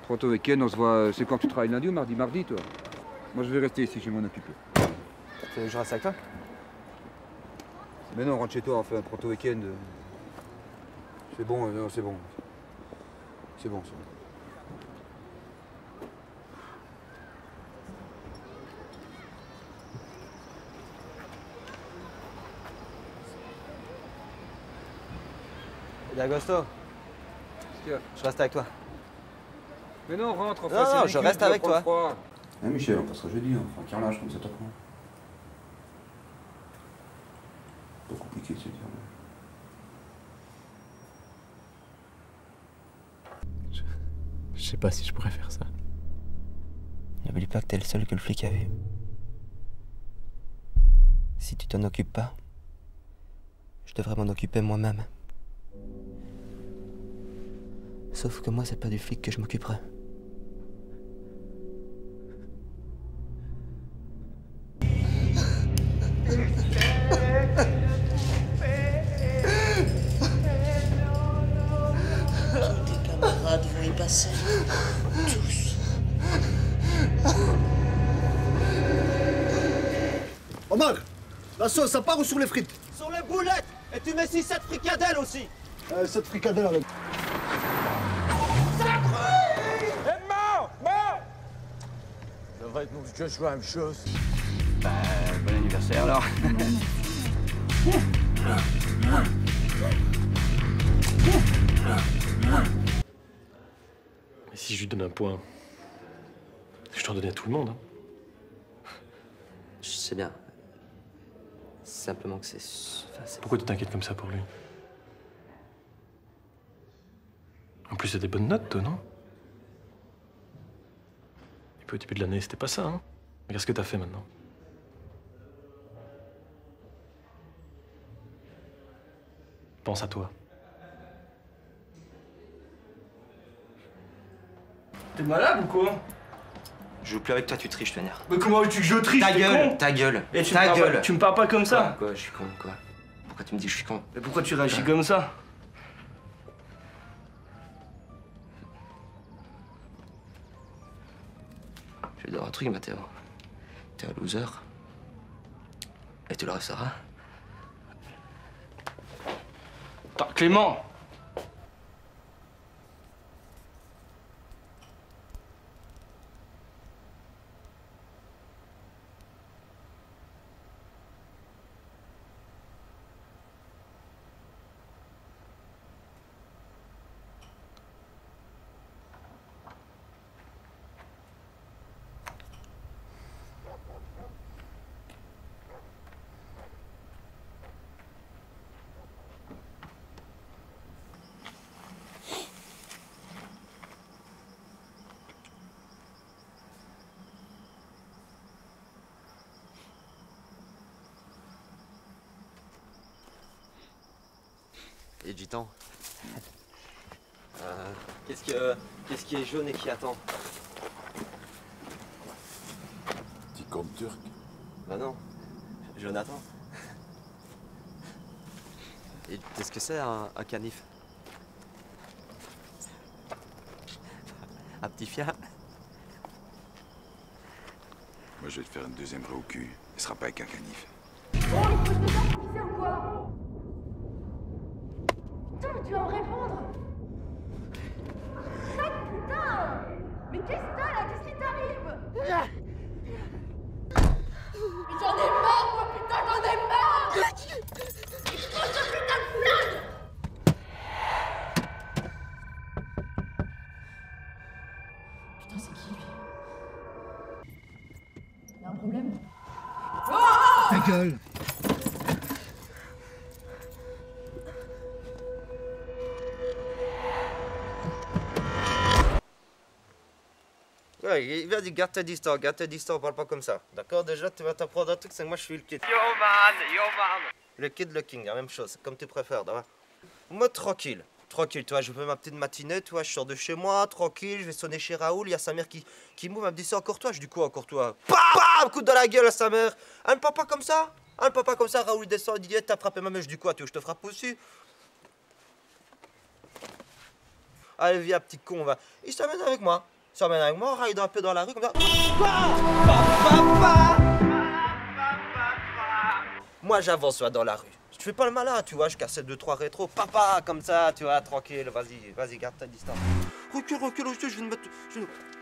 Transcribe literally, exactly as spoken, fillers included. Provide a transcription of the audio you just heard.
Prends ton week-end, on se voit. C'est quand tu travailles lundi ou mardi? Mardi, toi. Moi, je vais rester ici, je vais m'en occuper. Tu veux que je reste avec toi? Mais non, rentre chez toi, enfin, prends ton week-end. C'est bon, non, c'est bon. C'est bon, c'est bon. D'Agosto, Je reste avec toi. Mais non, rentre, enfin, Non, c'est non, ridicule, je reste tu vas avec prendre toi. froid. Ah, Michel, on passera jeudi, hein. Enfin, carnage, comme ça t'apprends. Pas compliqué de se dire. Je... je sais pas si je pourrais faire ça. N'oublie pas que t'es le seul que le flic a vu. Si tu t'en occupes pas, je devrais m'en occuper moi-même. Sauf que moi, c'est pas du flic que je m'occuperai. Tous tes camarades vont y passer. Tous. Omar, la sauce, ça part ou sur les frites? Sur les boulettes. Et tu mets six sept fricadelles aussi. euh, Cette fricadelle avec. Ça va être nous que je la même chose. Bah, bon anniversaire alors. Et si je lui donne un point, je t'en donnais à tout le monde. Hein. Je sais bien. Simplement que c'est... Enfin, c'est... Pourquoi tu t'inquiètes comme ça pour lui? En plus, c'est des bonnes notes, toi, non? Et puis au début de l'année, c'était pas ça, hein? Regarde ce que t'as fait maintenant. Pense à toi. T'es malade ou quoi? Je joue plus avec toi, tu triches, Tonnerre. Mais comment veux-tu que je triche? Ta t'es gueule, con ta gueule, Et tu ta me parles gueule. pas- Tu me parles pas comme ça? Quoi, je suis con, quoi? Pourquoi tu me dis que je suis con? Mais pourquoi tu réagis comme ça? Je vais te dire un truc, Mathéo. T'es un loser. Et tu le resteras. Attends, Clément! Et Gitan. Euh, qu'est-ce que, qu'est-ce qui est jaune et qui attend? Petit compte turc. Bah non, Jonathan. Et qu'est-ce que c'est un, un canif? Un petit fiat? Moi, je vais te faire une deuxième raie au cul. Ce sera pas avec un canif. Oh, il faut que je te sorte, tu sais ou quoi? Putain, mais tu vas me répondre! Arrête, putain! Mais qu'est-ce que t'as là? Qu'est-ce qui t'arrive? Mais j'en ai marre, moi, putain, j'en ai marre! Oh, ce putain de flingue! Putain, c'est qui, lui? Y'a un problème? Ta gueule! Ouais, il va dire garde ta distance, garde ta distance, parle pas comme ça. D'accord? Déjà, tu vas t'apprendre un truc, c'est que moi je suis le kid. Yo man, yo man! Le kid, le king, la même chose, comme tu préfères, d'accord? Moi, tranquille. Tranquille, tu vois, je fais ma petite matinée, tu vois, je sors de chez moi, tranquille, je vais sonner chez Raoul, il y a sa mère qui, qui m'ouvre, elle me dit c'est encore toi, je dis quoi encore toi? Bam, bam, coup dans la gueule à sa mère. Un papa comme ça? Un papa comme ça, Raoul descend, il dit eh, t'as frappé ma mère, je dis quoi, tu veux que je te frappe aussi? Allez, viens, petit con, va. Il s'amène avec moi. S'emmène avec moi, on ride un peu dans la rue comme ça. Papa, moi j'avance soit dans la rue. Je fais pas le malin, tu vois, je casse deux trois rétros. Papa, comme ça, tu vois, tranquille, vas-y, vas-y, garde ta distance. Recule, recule, je te je vais te mettre. Je...